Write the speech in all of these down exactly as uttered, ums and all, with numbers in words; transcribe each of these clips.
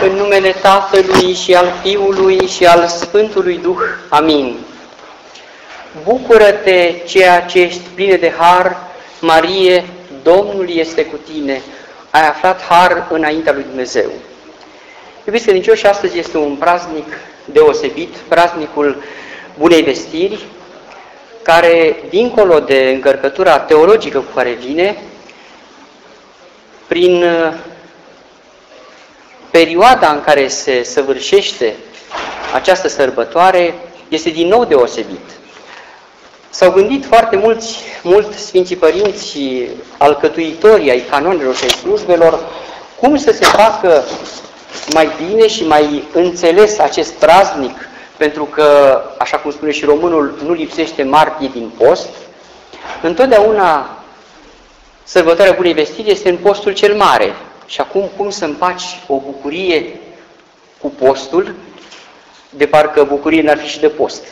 În numele Tatălui și al Fiului și al Sfântului Duh. Amin. Bucură-te, ceea ce ești plină de har, Marie, Domnul este cu tine. Ai aflat har înaintea lui Dumnezeu. Iubiți credincioși, astăzi este un praznic deosebit, praznicul Bunei Vestiri, care, dincolo de încărcătura teologică cu care vine, prin perioada în care se săvârșește această sărbătoare, este din nou deosebit. S-au gândit foarte mulți, mult Sfinții Părinți, alcătuitorii ai canonelor și ai slujbelor, cum să se facă mai bine și mai înțeles acest praznic, pentru că, așa cum spune și românul, nu lipsește martie din post. Întotdeauna sărbătoarea Bunei Vestiri este în postul cel mare. Și acum cum să împaci o bucurie cu postul, de parcă bucurie n-ar fi și de post.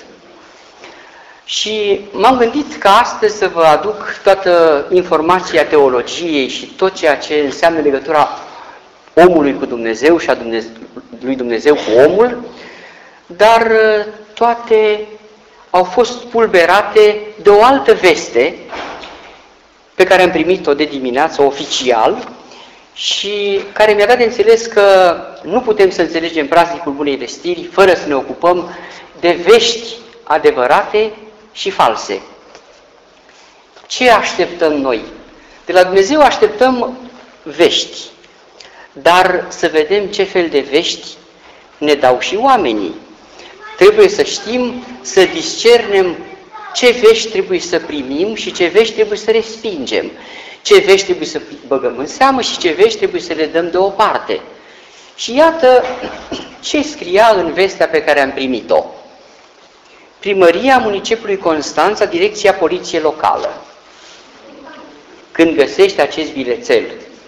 Și m-am gândit că astăzi să vă aduc toată informația teologiei și tot ceea ce înseamnă legătura omului cu Dumnezeu și a Dumnezeu, lui Dumnezeu cu omul, dar toate au fost pulberate de o altă veste pe care am primit-o de dimineață oficial și care mi-a dat de înțeles că nu putem să înțelegem praznicul Bunei Vestiri fără să ne ocupăm de vești adevărate și false. Ce așteptăm noi? De la Dumnezeu așteptăm vești, dar să vedem ce fel de vești ne dau și oamenii. Trebuie să știm, să discernem ce vești trebuie să primim și ce vești trebuie să respingem, ce vești trebuie să băgăm în seamă și ce vești trebuie să le dăm deoparte. Și iată ce scria în vestea pe care am primit-o. Primăria Municipiului Constanța, Direcția Poliție Locală. Când găsești acest bilețel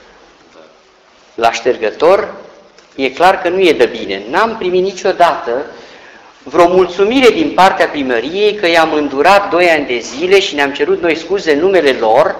la ștergător, e clar că nu e de bine. N-am primit niciodată vreo mulțumire din partea primăriei că i-am îndurat doi ani de zile și ne-am cerut noi scuze în numele lor,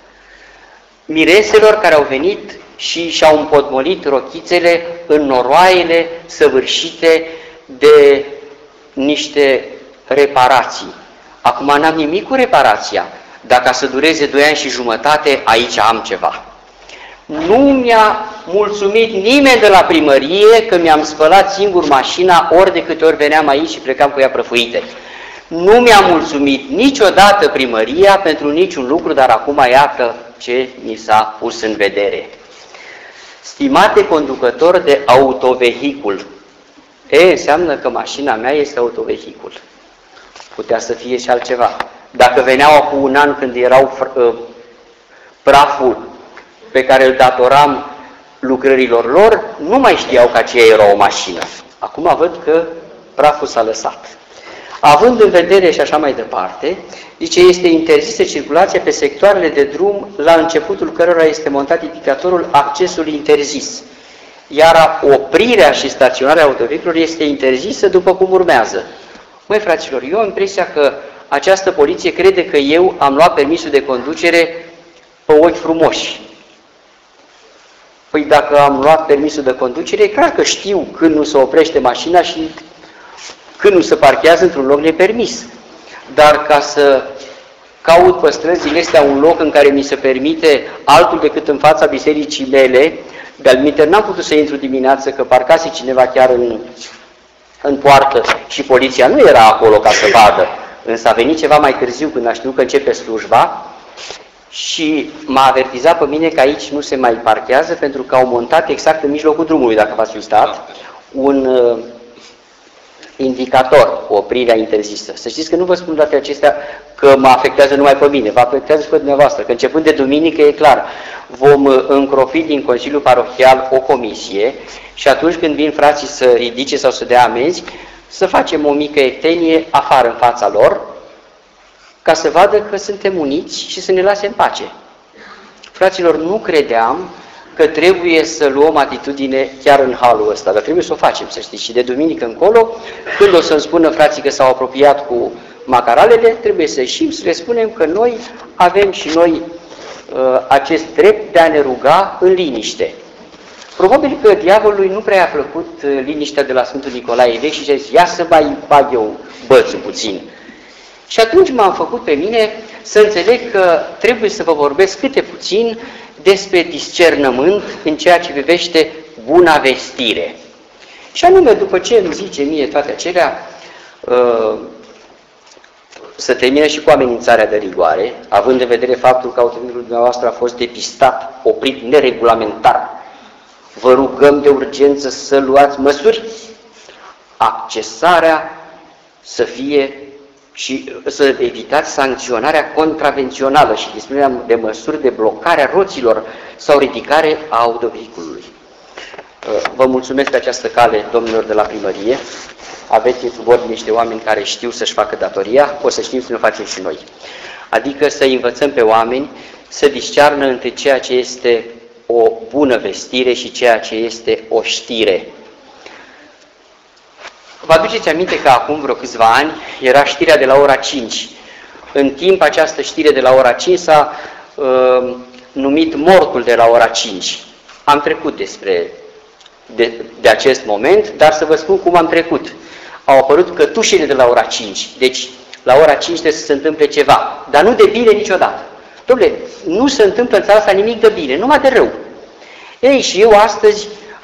mireselor care au venit și și-au împotmolit rochițele în noroaiele săvârșite de niște reparații. Acum n-am nimic cu reparația, dar ca să dureze doi ani și jumătate, aici am ceva. Nu mi-a mulțumit nimeni de la primărie că mi-am spălat singur mașina ori de câte ori veneam aici și plecam cu ea prăfuite. Nu mi-a mulțumit niciodată primăria pentru niciun lucru, dar acum iată ce mi s-a pus în vedere. Stimate conducător de autovehicul, e, înseamnă că mașina mea este autovehicul. Putea să fie și altceva. Dacă veneau acum un an când erau uh, praful pe care îl datoram lucrărilor lor, nu mai știau că aceea era o mașină. Acum văd că praful s-a lăsat. Având în vedere și așa mai departe, zice, este interzisă circulația pe sectoarele de drum la începutul cărora este montat indicatorul accesului interzis. Iar oprirea și staționarea autovehiculelor este interzisă după cum urmează. Măi, fraților, eu am impresia că această poliție crede că eu am luat permisul de conducere pe ochi frumoși. Păi dacă am luat permisul de conducere, e clar că știu când nu se oprește mașina și când nu se parchează într-un loc nepermis. Dar ca să caut pe străzile astea un loc în care mi se permite altul decât în fața bisericii mele, de-al minte n-am putut să intru dimineață că parcase cineva chiar în, în poartă și poliția nu era acolo ca să vadă. Însă a venit ceva mai târziu când a știut că începe slujba și m-a avertizat pe mine că aici nu se mai parchează pentru că au montat exact în mijlocul drumului, dacă v-ați uitat, un uh, indicator, oprirea interzisă. Să știți că nu vă spun toate acestea că mă afectează numai pe mine, vă afectează și pe dumneavoastră, că începând de duminică, e clar, vom încropi din Consiliul Parohial o comisie și atunci când vin frații să ridice sau să dea amenzi, să facem o mică ectenie afară în fața lor, ca să vadă că suntem uniți și să ne lase în pace. Fraților, nu credeam că trebuie să luăm atitudine chiar în halul ăsta, dar trebuie să o facem, să știți. Și de duminică încolo, când o să-mi spună frații că s-au apropiat cu macaralele, trebuie să ieșim, să le spunem că noi avem și noi uh, acest drept de a ne ruga în liniște. Probabil că diavolului nu prea a plăcut liniștea de la Sfântul Nicolae Vechi și a zis, ia să mai bag eu bățul puțin. Și atunci m-am făcut pe mine să înțeleg că trebuie să vă vorbesc câte puțin despre discernământ în ceea ce privește buna vestire. Și anume, după ce îmi zice mie toate acelea, să termine și cu amenințarea de rigoare, având în vedere faptul că automobilul dumneavoastră a fost depistat, oprit neregulamentar. Vă rugăm de urgență să luați măsuri, accesarea să fie și să evitați sancționarea contravențională și dispunerea de măsuri de blocare a roților sau ridicare a autovehiculului. Vă mulțumesc pe această cale, domnilor de la primărie. Aveți în subordine niște oameni care știu să-și facă datoria, o să știm să ne facem și noi. Adică să învățăm pe oameni să discearnă între ceea ce este o bună vestire și ceea ce este o știre. Vă aduceți aminte că acum vreo câțiva ani era știrea de la ora cinci. În timp această știre de la ora cinci s-a uh, numit mortul de la ora cinci. Am trecut despre de, de acest moment, dar să vă spun cum am trecut. Au apărut cătușele de la ora cinci. Deci la ora cinci trebuie să se întâmple ceva, dar nu de bine niciodată. Dom'le, nu se întâmplă în țara asta nimic de bine, numai de rău. Ei, și eu astăzi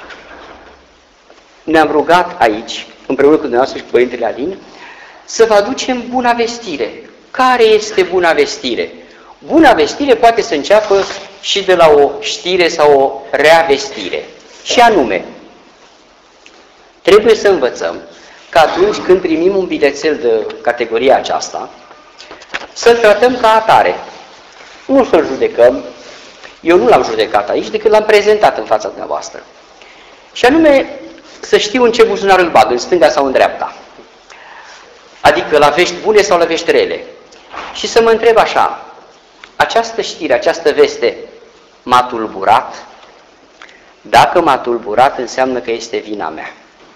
ne-am rugat aici, împreună cu dumneavoastră și cu Părintele Alin, să vă aducem buna vestire. Care este buna vestire? Buna vestire poate să înceapă și de la o știre sau o rea vestire. Și anume, trebuie să învățăm că atunci când primim un bilețel de categoria aceasta, să-l tratăm ca atare. Nu să-l judecăm. Eu nu l-am judecat aici, decât l-am prezentat în fața dumneavoastră. Și anume, să știu în ce buzunar îl bag, în stânga sau în dreapta. Adică la vești bune sau la vești rele. Și să mă întreb așa, această știre, această veste m-a tulburat? Dacă m-a tulburat, înseamnă că este vina mea.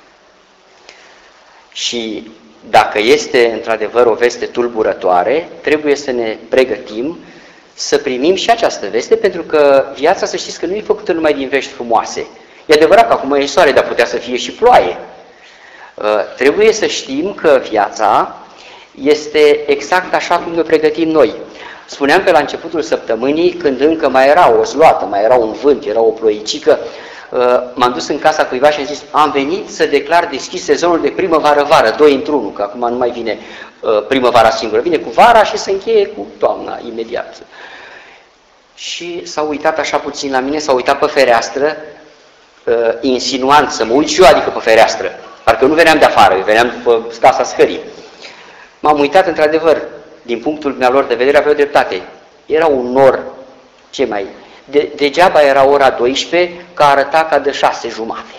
Și dacă este într-adevăr o veste tulburătoare, trebuie să ne pregătim să primim și această veste, pentru că viața, să știți că nu e făcută numai din vești frumoase. E adevărat că acum e soare, dar putea să fie și ploaie. Uh, trebuie să știm că viața este exact așa cum ne pregătim noi. Spuneam pe la începutul săptămânii, când încă mai era o zloată, mai era un vânt, era o ploicică, uh, m-am dus în casa cuiva și am zis, am venit să declar deschis sezonul de primăvară-vară, doi într-unul, că acum nu mai vine uh, primăvara singură, vine cu vara și se încheie cu toamna imediat. Și s-a uitat așa puțin la mine, s-a uitat pe fereastră, uh, insinuant să mă uit și eu, adică pe fereastră, parcă nu veneam de afară, eu veneam pe casa scării. M-am uitat într-adevăr, din punctul meu de vedere, aveau dreptate. Era un nor, ce mai... De, degeaba era ora douăsprezece, că arăta ca de șase jumate.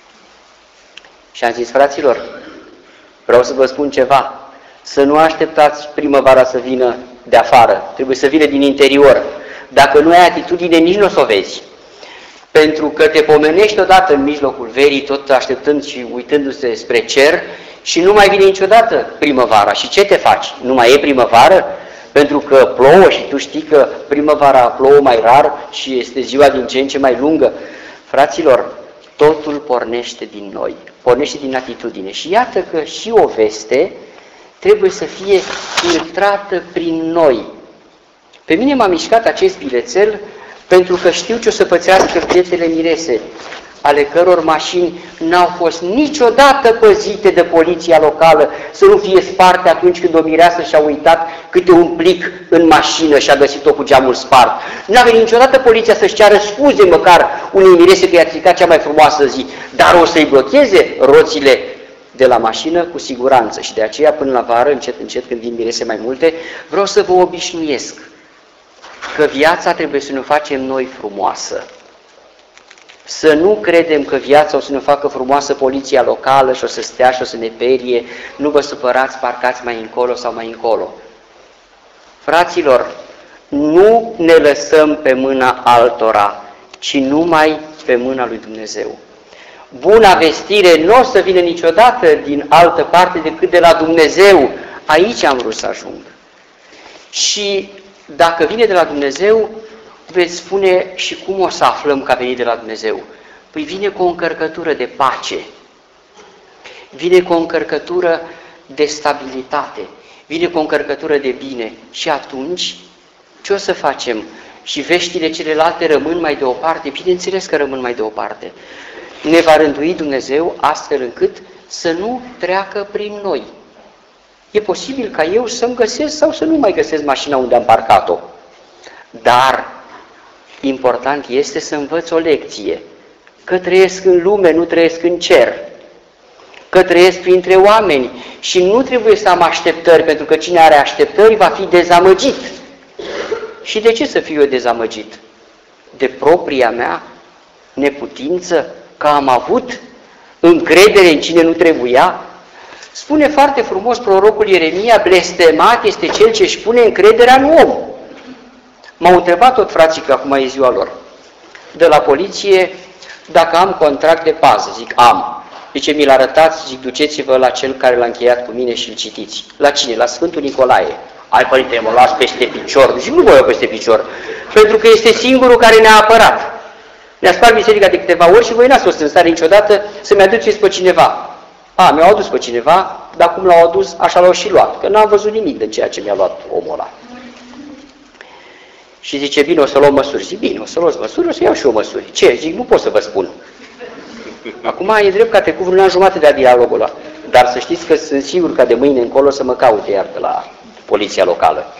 Și am zis, fraților, vreau să vă spun ceva, să nu așteptați primăvara să vină de afară, trebuie să vină din interior. Dacă nu ai atitudine, nici nu o să o vezi. Pentru că te pomenești odată în mijlocul verii, tot așteptând și uitându-se spre cer, și nu mai vine niciodată primăvara. Și ce te faci? Nu mai e primăvară? Pentru că plouă și tu știi că primăvara plouă mai rar și este ziua din ce în ce mai lungă. Fraților, totul pornește din noi, pornește din atitudine. Și iată că și o veste trebuie să fie filtrată prin noi. Pe mine m-a mișcat acest bilețel pentru că știu ce o să pățească fetele mirese, ale căror mașini n-au fost niciodată păzite de poliția locală, să nu fie sparte atunci când o mireasă și-a uitat câte un plic în mașină și a găsit-o cu geamul spart. N-a venit niciodată poliția să-și ceară scuze măcar unei mirese că i-a stricat cea mai frumoasă zi, dar o să-i blocheze roțile de la mașină cu siguranță. Și de aceea până la vară, încet, încet, când vin mirese mai multe, vreau să vă obișnuiesc că viața trebuie să ne facem noi frumoasă. Să nu credem că viața o să ne facă frumoasă poliția locală și o să stea și o să ne perie, nu vă supărați, parcați mai încolo sau mai încolo. Fraților, nu ne lăsăm pe mâna altora, ci numai pe mâna lui Dumnezeu. Buna vestire nu o să vină niciodată din altă parte decât de la Dumnezeu. Aici am vrut să ajung. Și dacă vine de la Dumnezeu, veți spune și cum o să aflăm că a venit de la Dumnezeu. Păi vine cu o încărcătură de pace, vine cu o încărcătură de stabilitate, vine cu o încărcătură de bine. Și atunci, ce o să facem? Și veștile celelalte rămân mai deoparte? Bineînțeles că rămân mai deoparte. Ne va rândui Dumnezeu astfel încât să nu treacă prin noi. E posibil ca eu să-mi găsesc sau să nu mai găsesc mașina unde am parcat-o. Dar important este să învăț o lecție, că trăiesc în lume, nu trăiesc în cer, că trăiesc printre oameni și nu trebuie să am așteptări, pentru că cine are așteptări va fi dezamăgit. Și de ce să fiu eu dezamăgit? De propria mea neputință, că am avut încredere în cine nu trebuia? Spune foarte frumos prorocul Ieremia, blestemat este cel ce își pune încrederea în om. M-au întrebat tot frații că acum e ziua lor, de la poliție, dacă am contract de pază. Zic, am. Zice, mi-l arătați, zic, duceți-vă la cel care l-a încheiat cu mine și îl citiți. La cine? La Sfântul Nicolae. Ai, părinte, mă las peste picior. Zic, nu voi eu peste picior, pentru că este singurul care ne-a apărat. Ne-a spart biserica de câteva ori și voi n-ați fost în stare niciodată să-mi aduceți pe cineva. A, mi-au adus pe cineva, dar cum l-au adus, așa l-au și luat, că n-am văzut nimic din ceea ce mi-a luat omul ăla. Și zice, bine, o să luăm măsuri. Zic, bine, o să luăm măsuri, o să iau și eu măsuri. Ce? Zic, nu pot să vă spun. Acum e drept că a trecut vreun an jumate de dialogul ăla, dar să știți că sunt sigur că de mâine încolo să mă caute iar de la poliția locală.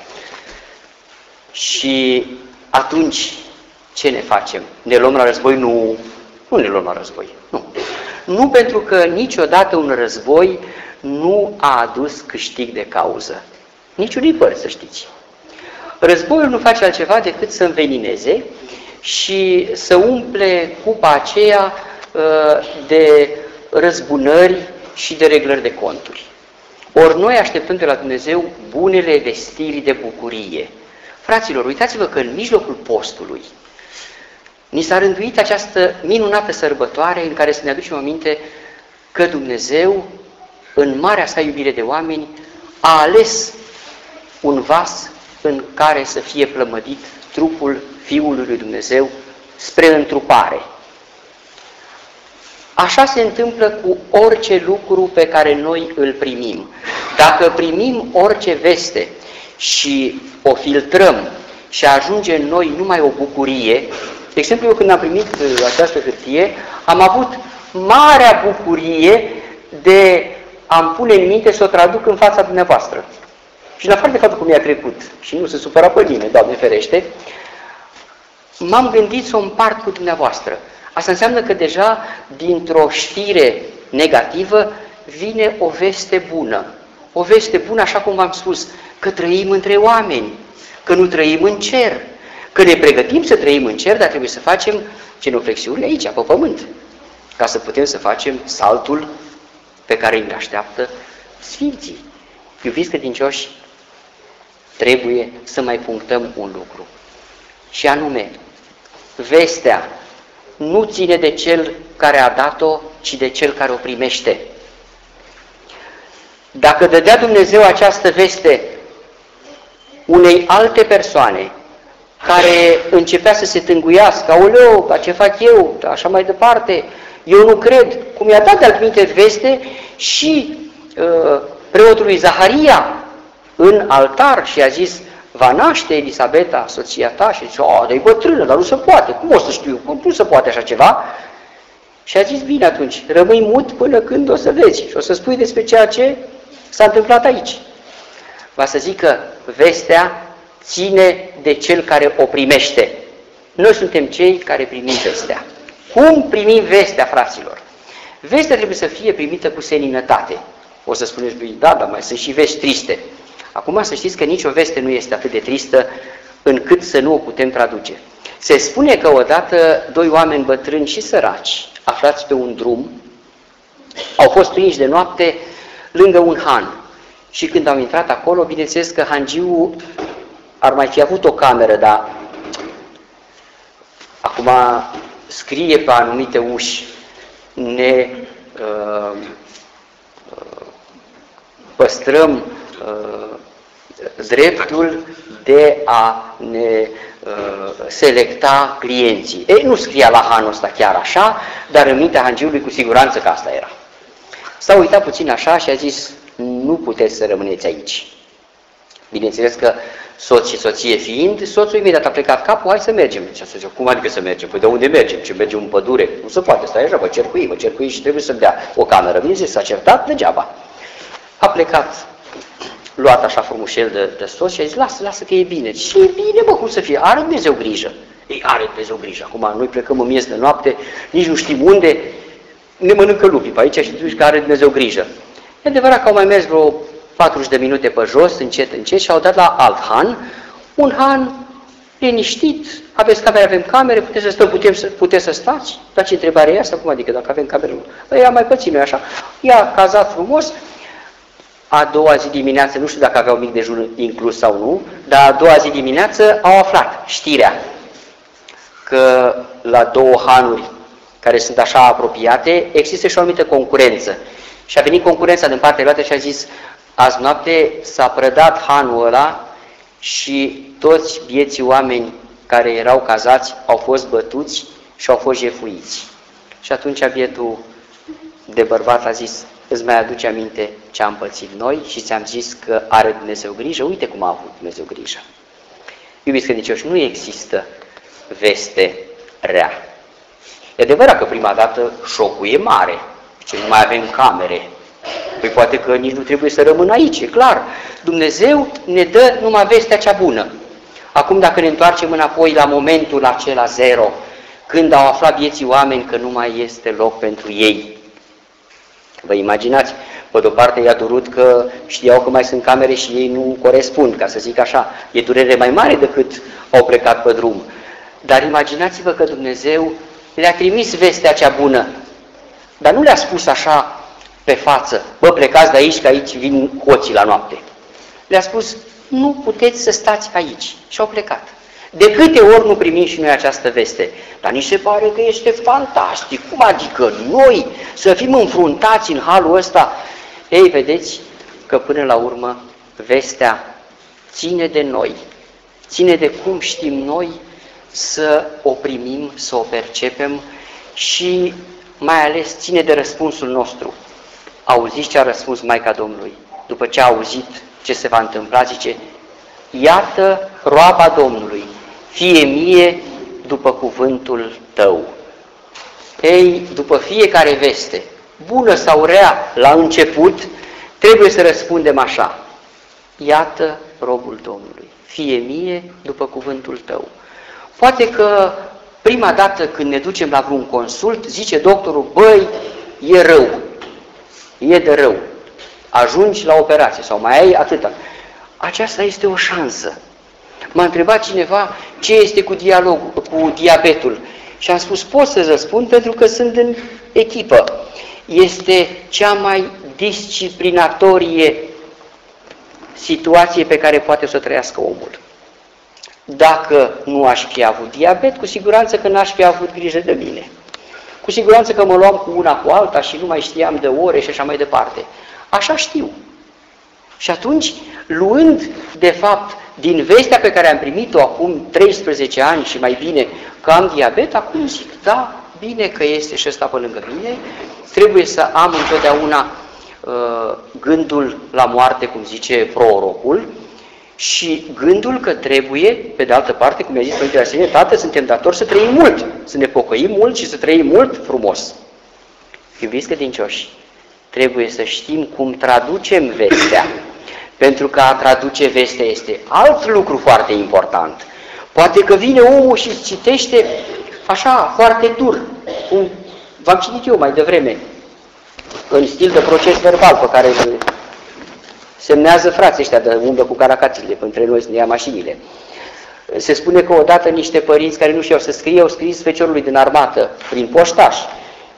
Și atunci, ce ne facem? Ne luăm la război? Nu, nu ne luăm la război. Nu. Nu, pentru că niciodată un război nu a adus câștig de cauză. Niciunii părți, să știți. Războiul nu face altceva decât să învenineze și să umple cupa aceea de răzbunări și de reglări de conturi. Ori noi așteptăm de la Dumnezeu bunele vestiri de bucurie. Fraților, uitați-vă că în mijlocul postului ni s-a rânduit această minunată sărbătoare în care să ne aducem aminte că Dumnezeu, în marea sa iubire de oameni, a ales un vas în care să fie plămădit trupul Fiului lui Dumnezeu spre întrupare. Așa se întâmplă cu orice lucru pe care noi îl primim. Dacă primim orice veste și o filtrăm și ajunge în noi numai o bucurie, de exemplu, eu când am primit această hârtie, am avut marea bucurie de a-mi pune în minte să o traduc în fața dumneavoastră. Și în afară de faptul cum mi-a trecut, și nu se supăra pe nimeni, Doamne ferește, m-am gândit să o împart cu dumneavoastră. Asta înseamnă că deja dintr-o știre negativă vine o veste bună. O veste bună, așa cum v-am spus, că trăim între oameni, că nu trăim în cer, că ne pregătim să trăim în cer, dar trebuie să facem genuflexiuni aici, pe pământ, ca să putem să facem saltul pe care îl așteaptă Sfinții. Iubiți credincioși, trebuie să mai punctăm un lucru. Și anume, vestea nu ține de cel care a dat-o, ci de cel care o primește. Dacă dădea Dumnezeu această veste unei alte persoane care începea să se tânguiască, aoleu, dar ce fac eu, așa mai departe, eu nu cred, cum i-a dat de altminte veste și uh, preotului Zaharia în altar și a zis, va naște Elisabeta, soția ta, și zice, a, dar e bătrână, dar nu se poate, cum o să știu, cum nu se poate așa ceva? Și a zis, bine atunci, rămâi mut până când o să vezi și o să spui despre ceea ce s-a întâmplat aici. Va să zic că vestea ține de cel care o primește. Noi suntem cei care primim vestea. Cum primim vestea, fraților? Vestea trebuie să fie primită cu seninătate. O să spuneți lui, da, dar mai sunt și vești triste. Acum să știți că nicio veste nu este atât de tristă încât să nu o putem traduce. Se spune că odată doi oameni bătrâni și săraci, aflați pe un drum, au fost prinși de noapte lângă un han. Și când au intrat acolo, bineînțeles că hangiul ar mai fi avut o cameră, dar acum scrie pe anumite uși, ne uh, uh, păstrăm uh, dreptul de a ne uh, selecta clienții. Ei, nu scria la hanul ăsta chiar așa, dar în mintea hangiului cu siguranță că asta era. S-a uitat puțin așa și a zis, nu puteți să rămâneți aici. Bineînțeles că soț și soție fiind, soțul imediat a plecat capul, hai să mergem. Și a zis, cum adică să mergem? Păi de unde mergem? Ce mergem în pădure? Nu se poate, stai așa, vă cercui, vă cercui și trebuie să-mi dea o cameră. Bineînțeles, s-a certat degeaba. A plecat, luat așa frumușel de, de soț și a zis, lasă, lasă că e bine. Și e bine, bă, cum să fie? Are Dumnezeu grijă. Ei, are Dumnezeu grijă. Acum noi plecăm în miez de noapte, nici nu știm unde, ne mănâncă lupii pe aici și zici că are Dumnezeu grijă. E adevărat că au mai mers vreo patruzeci de minute pe jos, încet, încet, și au dat la alt han, un han liniștit, aveți camere, avem camere, puteți să stăm, putem să, puteți să stați? Dar ce întrebare e asta? Cum adică dacă avem camere? Păi am mai pățit noi așa, i-a cazat frumos. A doua zi dimineață, nu știu dacă aveau mic dejun inclus sau nu, dar a doua zi dimineață au aflat știrea că la două hanuri care sunt așa apropiate, există și o anumită concurență. Și a venit concurența din partea luată și a zis, azi noapte s-a prădat hanul ăla și toți vieții oameni care erau cazați au fost bătuți și au fost jefuiți. Și atunci bietul de bărbat a zis, îți mai aduce aminte ce am pățit noi și ți-am zis că are Dumnezeu grijă? Uite cum a avut Dumnezeu grijă. Iubiți credincioși, nu există veste rea. E adevărat că prima dată șocul e mare, ce nu mai avem camere. Păi poate că nici nu trebuie să rămân aici, e clar. Dumnezeu ne dă numai vestea cea bună. Acum dacă ne întoarcem înapoi la momentul acela zero, când au aflat vieții oameni că nu mai este loc pentru ei. Vă imaginați, pe de-o parte i-a durut că știau că mai sunt camere și ei nu corespund, ca să zic așa. E durere mai mare decât au plecat pe drum. Dar imaginați-vă că Dumnezeu le-a trimis vestea cea bună, dar nu le-a spus așa pe față, bă, plecați de aici, că aici vin hoții la noapte. Le-a spus, nu puteți să stați aici. Și au plecat. De câte ori nu primim și noi această veste? Dar ni se pare că este fantastic. Cum adică noi să fim înfruntați în halul ăsta? Ei, vedeți că până la urmă vestea ține de noi. Ține de cum știm noi să o primim, să o percepem și mai ales ține de răspunsul nostru. Auziți ce a răspuns Maica Domnului? După ce a auzit ce se va întâmpla, zice, iată roaba Domnului, fie mie după cuvântul tău. Ei, după fiecare veste, bună sau rea, la început, trebuie să răspundem așa, iată robul Domnului, fie mie după cuvântul tău. Poate că prima dată când ne ducem la vreun consult, zice doctorul, băi, e rău, e de rău, ajungi la operație sau mai ai atâta. Aceasta este o șansă. M-a întrebat cineva ce este cu, dialog, cu diabetul și am spus, pot să răspund pentru că sunt în echipă. Este cea mai disciplinatorie situație pe care poate să o trăiască omul. Dacă nu aș fi avut diabet, cu siguranță că n-aș fi avut grijă de mine. Cu siguranță că mă luam cu una cu alta și nu mai știam de ore și așa mai departe. Așa știu. Și atunci, luând, de fapt, din vestea pe care am primit-o acum treisprezece ani și mai bine că am diabet, acum zic, da, bine că este și ăsta pe lângă mine, trebuie să am întotdeauna uh, gândul la moarte, cum zice prorocul, și gândul că trebuie, pe de altă parte, cum i-a zis Părintele Arsenie, Tată, suntem datori să trăim mult, să ne pocăim mult și să trăim mult frumos. Iubiți credincioși, trebuie să știm cum traducem vestea, pentru că a traduce vestea este alt lucru foarte important. Poate că vine omul și citește așa, foarte dur, cum v-am citit eu mai devreme, în stil de proces verbal pe care semnează frații ăștia de umblă cu caracațile, între noi să ne ia mașinile. Se spune că odată niște părinți care nu știau să scrie, au scris feciorului din armată, prin poștaș,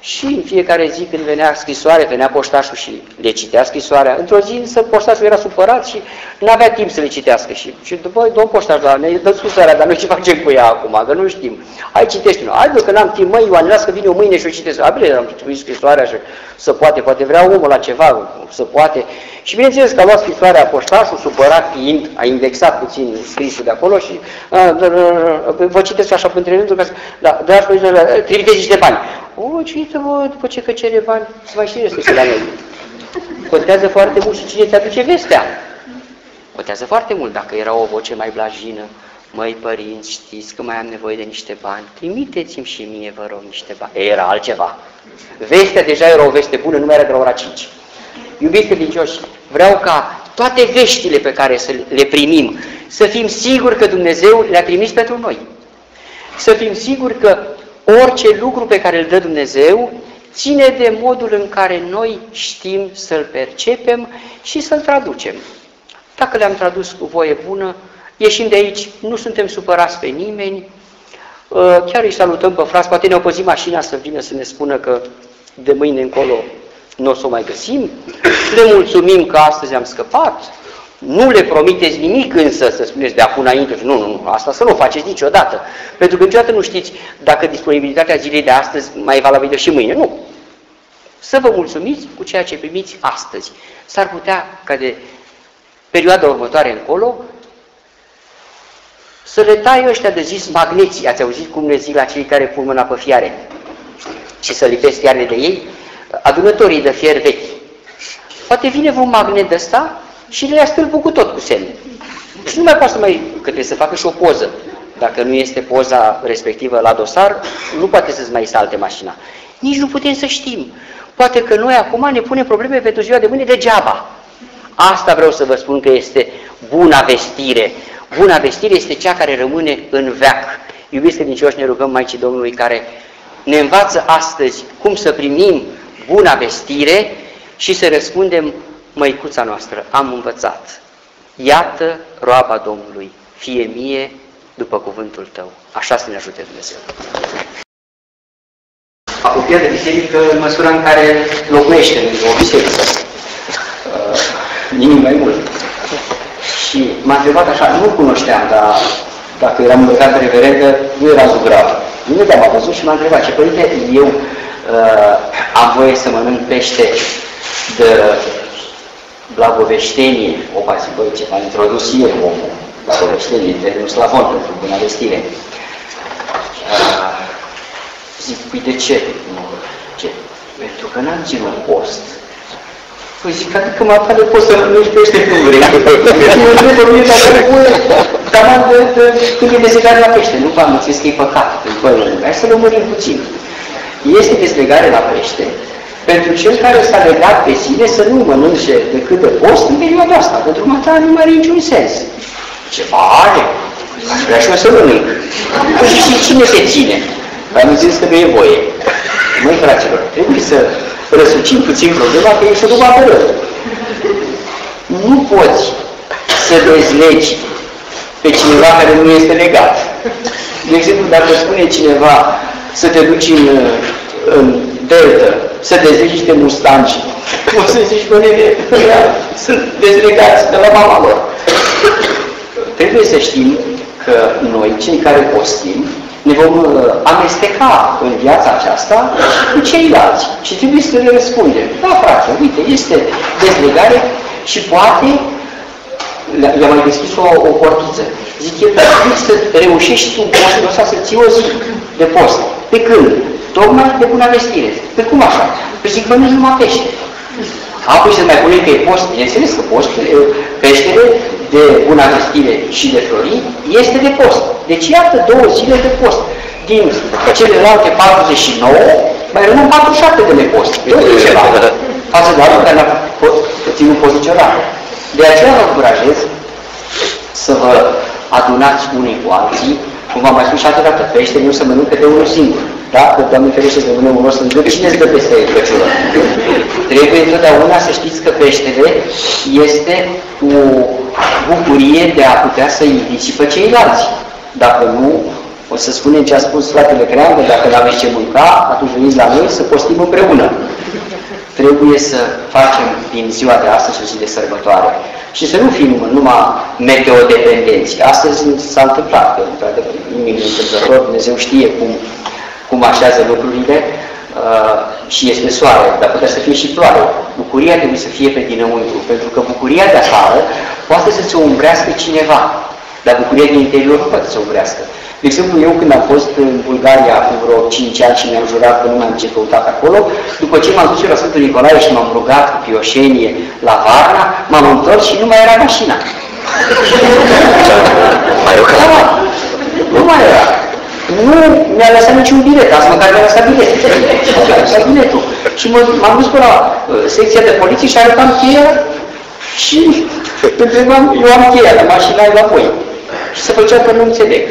Și în fiecare zi când venea scrisoare, venea poștașul și le citea scrisoarea. Într-o zi însă poștașul era supărat și nu avea timp să le citească. Și, și după, domn poștaș, da, ne dă scrisoarea, dar noi ce facem cu ea acum, că nu știm. Hai, citește-o. Hai, bă, că n-am timp, măi, Ioane, las că vine eu mâine și o citesc. A, bine, am citit scrisoarea și să poate, poate vrea omul la ceva, să poate. Și bineînțeles că a luat scrisoarea poștașul, supărat fiind, a indexat puțin scrisul de acolo și a, da, da, vă citesc așa între rânduri, ca să, da, dar trimiteți niște bani. O, cită-vă, după ce că cere bani, să mai știi despre la noi. Contează foarte mult și cine ți-aduce vestea. Contează foarte mult dacă era o voce mai blajină. Măi, părinți, știți că mai am nevoie de niște bani, trimiteți-mi și mie, vă rog, niște bani. Era altceva. Vestea deja era o veste bună, nu mai era de la ora cinci. Iubiți credincioși, vreau ca toate veștile pe care să le primim, să fim siguri că Dumnezeu le-a trimis pentru noi. Să fim siguri că orice lucru pe care îl dă Dumnezeu ține de modul în care noi știm să-l percepem și să-l traducem. Dacă le-am tradus cu voie bună, ieșim de aici, nu suntem supărați pe nimeni, chiar îi salutăm pe frați, poate ne-au păzit mașina să vină să ne spună că de mâine încolo nu o să o mai găsim, le mulțumim că astăzi am scăpat, nu le promiteți nimic însă să spuneți de acum înainte, nu, nu, nu, asta să nu o faceți niciodată, pentru că niciodată nu știți dacă disponibilitatea zilei de astăzi mai e valabilă și mâine, nu. Să vă mulțumiți cu ceea ce primiți astăzi. S-ar putea ca de perioada următoare încolo să le tai ăștia de zis magneții, ați auzit cum le zic la cei care pun mâna pe fiare și să lipesc fiarele de ei, adunătorii de fier vechi. Poate vine un magnet de ăsta și le ia stâlpul cu tot cu semne. Și nu mai poate să mai, că trebuie să facă și o poză. Dacă nu este poza respectivă la dosar, nu poate să-ți mai salte mașina. Nici nu putem să știm. Poate că noi acum ne punem probleme pentru ziua de mâine degeaba. Asta vreau să vă spun că este buna vestire. Buna vestire este cea care rămâne în veac. Iubiți credincioși, ne rugăm Maicii Domnului care ne învață astăzi cum să primim buna vestire și să răspundem: măicuța noastră, am învățat. Iată roaba Domnului, fie mie după cuvântul tău. Așa să ne ajute Dumnezeu. Apropiat de biserică în măsura în care locuiește în o biserică. Uh, nimic mai mult. Și m-a întrebat așa, nu cunoșteam, dar dacă eram îmbrăcat reverendă, nu era zugrav. Nu m-a văzut și m-a întrebat: ce părinte, eu uh, am voie să mănânc pește de blagoveștenie. Opa, zic, băi, ce m-a introdus eu, omul, blagoveștenie, termenul slavon pentru bună vestire. Uh, zic, păi de ce? Nu, ce? Pentru că n-am ținut post. Păi zic, adică mă apare poți să mănânci pește cu vrei. Eu întreb mie dacă are voie, dar m-am de, de, când e dezlegare la pește. Nu v-am înțeles că e păcat. Păi, hai să lămurim puțin. Este dezlegare la pește pentru cel care s-a legat pe sine să nu mănânce decât de post în perioada asta. Pentru mata nu mai are niciun sens. Ceva are. Aș vrea și eu să mănânc. Păi și cine se ține? Am zis că nu e voie. Măi, fraților, trebuie să răsucim puțin problema, că e și după apără. Nu poți să dezlegi pe cineva care nu este legat. De exemplu, dacă spune cineva să te duci în, în delta, să dezlegi niște mustangi, o să zici, bă, nene, sunt dezlegați de la mama lor. Trebuie să știm că noi, cei care postim, ne vom amesteca în viața aceasta cu ceilalți și trebuie să le răspundem. Da, frate, uite, este dezlegare și poate, i-a mai deschis o, o portiță. Zic, eu trebuie să reușești tu postul ăsta să ții o zi de post. Pe când? Tocmai de bună vestire. Pe cum așa? Păi zic, mănânci numai pește. Apoi să mai punem că e post, bineînțeles că post, peștele de bună vestire și de florit este de post. Deci iată două zile de post. Din celelalte patruzeci și nouă, mai rămân patruzeci și șapte de nepost. Tot e ceva. Față de altul care n-a ținut post niciodată. De aceea vă încurajez să vă adunați unii cu alții, cum v-am mai spus și altă dată, pește nu se mănâncă de unul singur. Da? Că, Doamne ferește, de unul unul să întreb, cine îți dă peste Crăciună? Trebuie întotdeauna să știți că peștele este o bucurie de a putea să-i disipe ceilalți. Dacă nu, O să spunem ce a spus fratele Creangă, dacă nu aveți ce mânca, atunci veniți la noi să postim împreună. Trebuie să facem din ziua de astăzi o zi de sărbătoare. Și să nu fim numai meteodependenți. Astăzi s-a întâmplat, că într-adevăr nimic întâmplător, Dumnezeu știe cum, cum așează lucrurile uh, și este soare, dar putea să fie și ploaie. Bucuria trebuie să fie pe dinăuntru, pentru că bucuria de afară poate să se umbrească cineva, dar bucuria din interior nu poate să se umbrească. De exemplu, eu când am fost în Bulgaria cu vreo cinci ani și mi-am jurat că nu mai am ce căutat acolo, după ce m-am dus la Sfântul Nicolae și m-am rugat cu pioșenie la Varna, m-am întors și nu mai era mașina. Mai eu da, nu mai era. Nu mi-a lăsat niciun bilet, azi măcar mi-a lăsat biletul. Mi-a lăsat biletul. Și m-am dus până la uh, secția de poliție și arătam cheia și întrebam, eu am cheia, dar mașina e la voi. Și se făcea că nu înțeleg.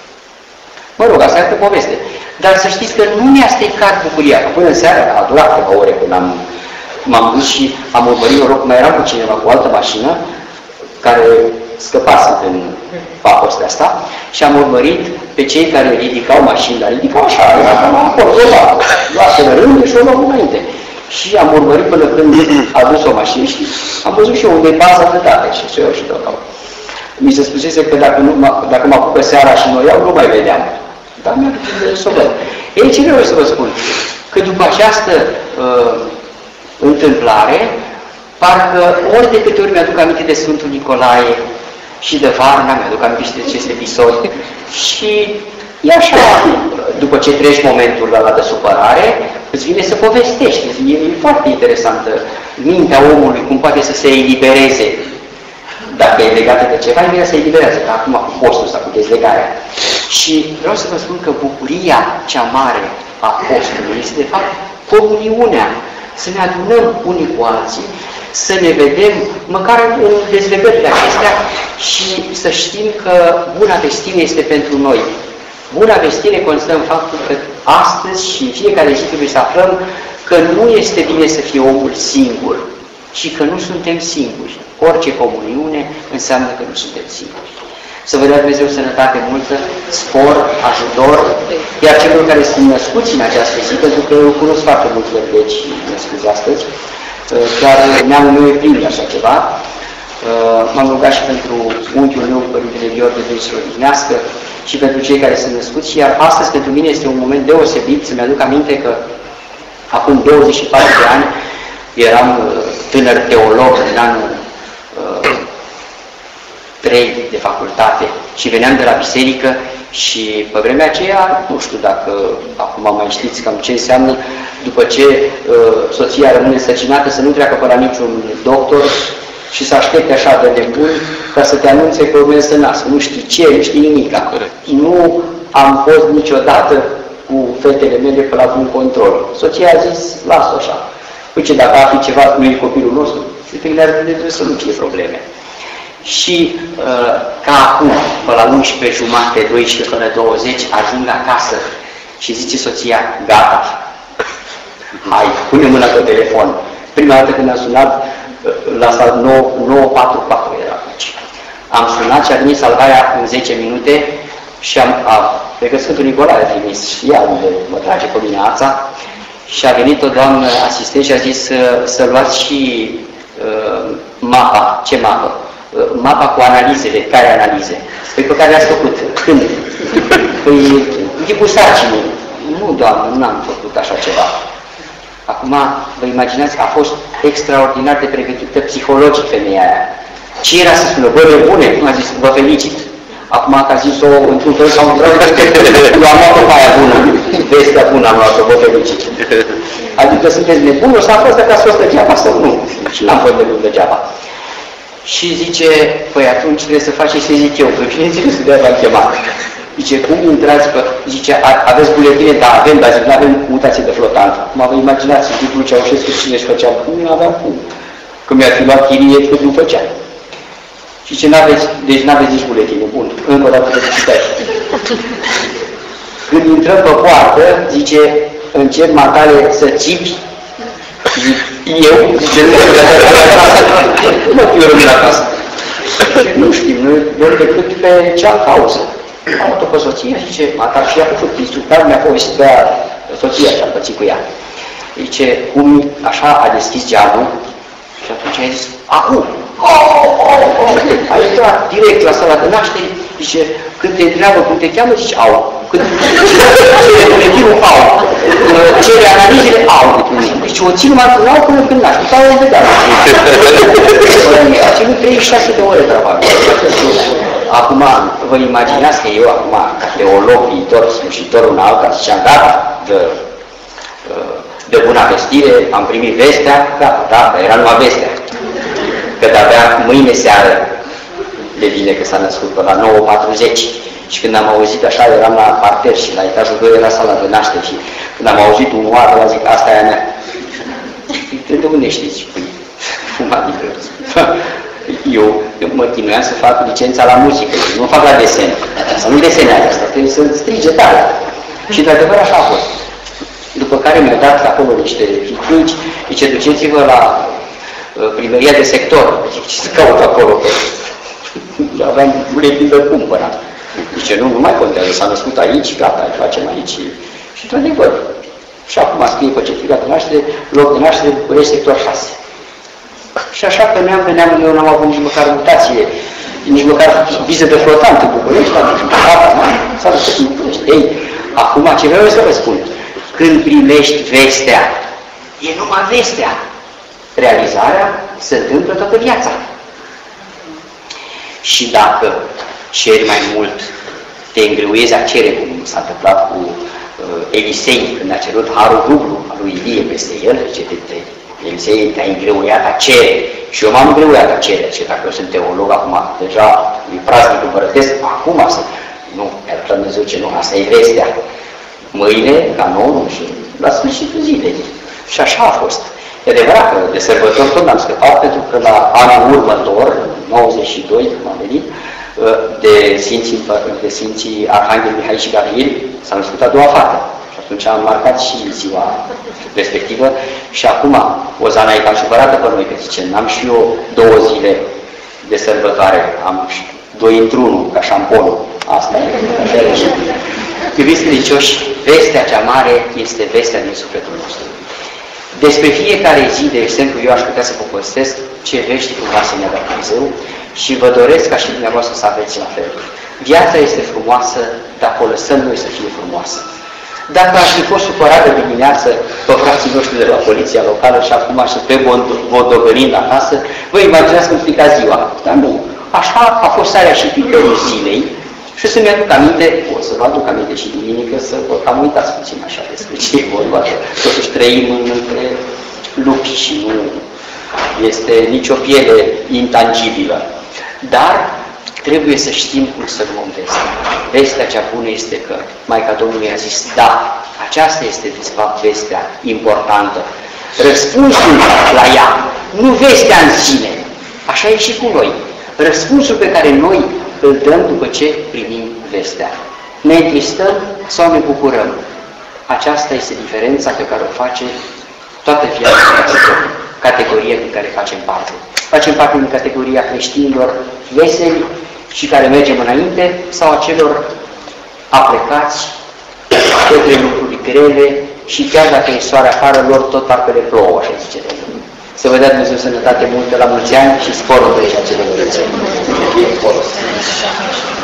Mă rog, asta e altă poveste. Dar să știți că nu mi-a stricat bucuria, că până în seara a durat câteva ore când am, m-am dus și am urmărit, eu rog, mai eram cu cineva cu o altă mașină, care scăpase în papostea asta, și am urmărit pe cei care ridicau mașini, dar ridicau așa, era cam acolo, luaseră rândul și o luam înainte. Și am urmărit până când a dus o mașină și am văzut și eu unde e baza de date și ce eu și tot. Mi se spusese că dacă, nu, dacă mă apucă seara și noi iau, nu mai vedeam. Dar mi-a să o văd. Ei, ce vreau să vă spun? Că după această uh, întâmplare, parcă ori de câte ori mi-aduc aminte de Sfântul Nicolae și de Varna, mi-aduc aminte și de acest episod. Și e așa, după ce treci momentul ăla de supărare, îți vine să povestești. E foarte interesantă mintea omului, cum poate să se elibereze. Dacă e legată de ceva, e bine să eliberează, ca acum cu postul ăsta, cu dezlegarea. Și vreau să vă spun că bucuria cea mare a postului este, de fapt, comuniunea. Să ne adunăm unii cu alții, să ne vedem, măcar în dezlegările acestea, și să știm că buna vestire este pentru noi. Buna vestire constă în faptul că astăzi și în fiecare zi trebuie să aflăm că nu este bine să fie omul singur, și că nu suntem singuri. Orice comuniune înseamnă că nu suntem singuri. Să vă dea Dumnezeu sănătate multă, spor, ajutor, iar celor care sunt născuți în această zi, pentru că eu cunosc foarte mulți bărbeci născuți astăzi, chiar neamul meu e plin de așa ceva. M-am rugat și pentru unchiul meu, Părintele Gheorghe, de să-l odihnească, și pentru cei care sunt născuți, iar astăzi pentru mine este un moment deosebit să-mi aduc aminte că acum douăzeci și patru de ani eram tânăr teolog în anul uh, trei de facultate și veneam de la biserică și pe vremea aceea, nu știu dacă acum mai știți cam ce înseamnă, după ce uh, soția rămâne însărcinată, să nu treacă pe la niciun doctor și să aștepte așa de nebun ca să te anunțe că urmează să nască. Nu știi ce, nu știi nimica. Nu am fost niciodată cu fetele mele pe la un control. Soția a zis, lasă așa. Uite, dacă ar fi ceva cu copilul nostru, se trebuie să nu fie probleme. Și uh, ca acum, pe la unsprezece jumate, doisprezece până douăzeci, ajung acasă și zice soția, gata, hai, pune mâna pe telefon. Prima dată când am sunat, la nouă patru patru era aici. Am sunat și a venit salvarea în zece minute și am, a, pe că Sfântul Nicolae a trimis și ea unde mă trage pe mine ața. Și a venit o doamnă asistent și a zis să, să luați și uh, mapa. Ce mapă? Uh, mapa cu analizele. Care analize? Păi pe care le-ați făcut. Când? Păi, tipul sarcinii. Nu, doamnă, nu am făcut așa ceva. Acum, vă imaginați, a fost extraordinar de pregătită psihologic femeia aia. Ce era să spună? Bă, bune, cum a zis, vă felicit. Acum, că a zis-o într-un fel sau într-un fel, eu am luat-o pe aia bună. Vestea bună am luat-o, vă felicit. Adică sunteți nebuni, o să am fost dacă ați fost degeaba sau nu. Și n-am fost nebun degeaba. Și zice, păi atunci trebuie să faceți ce zic eu. Păi bineînțeles că de-aia v-am chemat. Zice, cum intrați pe... Zice, aveți buletine? Da, avem, dar zic, nu avem mutație de flotant. Mă vă imaginați, în timpul Ceaușescu cine își făcea? Nu aveam cum. Că mi-ar fi luat chirie, cât nu făcea. Și ce n-aveți, deci n-aveți nici buletine. Bun, încă o dată de citeai. Când intrăm pe poartă, zice, încep matale să țipi. Zic, eu? Zice, nu fiu rămân acasă. Nu știm, nu doar decât pe cea cauză. am avut-o pe soție, zice, mata și a făcut instructarul, mi-a povestit pe ea, soția ce-a pățit cu ea. Zice, cum așa a deschis geamul și atunci a zis, acum! Oh, oh, oh. A intrat direct la sala de naștere, zice, când te întreabă cum te cheamă, zici, au. Când cere buletinul, au. Cere analizele, au. Deci o țin mai au până când naști. Sau o vedea. A ținut treizeci și șase de ore probabil. Acum, vă imaginați că eu, acum, ca teolog viitor, slujitor în alta, ziceam, gata, de, de bună vestire, am primit vestea, gata, da, era numai vestea. Că de-abia mâine seară le vine că s-a născut pe la nouă patruzeci. Și când am auzit așa, eram la parter și la etajul doi era sala de naștere și când am auzit un oară, a zic, asta e a mea. De unde știți? Păi, cum adică? Eu, eu mă chinuiam să fac licența la muzică, nu fac la desen. Să nu desenează asta, trebuie să strige tare. Și de adevăr așa a fost. După care mi-au dat acolo niște ficluci, zice, duceți-vă la primăria de sector. Zic, ce să caut acolo? Aveam buletin de cumpărat. Zice, nu, nu mai contează, s-a născut aici, gata, îi facem aici. Și într-adevăr. Și acum scrie pe certificat de naștere, loc de naștere, București, sector șase. Și așa pe neam, pe neam, eu n-am avut nici măcar mutație, nici măcar viză de flotant în București, dar s-a născut în București. Ei, acum ce vreau să vă spun, când primești vestea, e numai vestea. Realizarea se întâmplă toată viața. Și dacă ceri mai mult, te îngreuiezi a cere, cum s-a întâmplat cu uh, Elisei, când a cerut harul dublu al lui Ilie peste el, zice, Elisei te-a îngreuiat a cere. Și eu m-am îngreuiat a cere, și dacă eu sunt teolog, acum deja e praznic împărătesc, acum să... Nu, iar Dumnezeu ce nu, asta e vestea. Mâine, ca nou, și la sfârșitul zilei. Și așa a fost. E adevărat că de sărbători tot n-am scăpat, pentru că la anul următor, nouăzeci și doi, când am venit, de Sfinții, de Sfinții Arhanghel Mihai și Gabriel, s-a născut a doua fată. Și atunci am marcat și ziua respectivă. Și acum, Ozana e cam supărată pe noi, că zice, n-am și eu două zile de sărbătoare, am doi într-unul, ca șamponul. Asta e, așa e. Iubiți credincioși, vestea cea mare este vestea din sufletul nostru. Despre fiecare zi, de exemplu, eu aș putea să vă povestesc ce vești frumoase ne-a dat Dumnezeu și vă doresc ca și dumneavoastră să aveți la fel. Viața este frumoasă, dacă o lăsăm noi să fie frumoasă. Dacă aș fi fost supărat de dimineață pe frații noștri de la poliția locală și acum aș pe vodogărind acasă, vă imaginați cum strica ziua. Dar nu. Așa a fost sarea și picării zilei. Și să mi-aduc aminte, o să vă aduc aminte și duminică, să vă cam uitați puțin așa despre ce e vorba. Totuși trăim între lupi și nu este nicio piele intangibilă. Dar trebuie să știm cum să luăm vestea. Vestea cea bună este că Maica Domnului a zis, da, aceasta este de fapt vestea importantă. Răspunsul la ea, nu vestea în sine. Așa e și cu noi. Răspunsul pe care noi îl dăm după ce primim vestea. Ne întristăm sau ne bucurăm? Aceasta este diferența pe care o face toată viața noastră, categoria din care facem parte. Facem parte din categoria creștinilor veseli și care mergem înainte sau a celor aplecați către lucruri grele și chiar dacă e soare afară, lor tot parcă le plouă, așa zice de el. Să vă dea Dumnezeu sănătate multă la mulți ani și sporul de aici acelor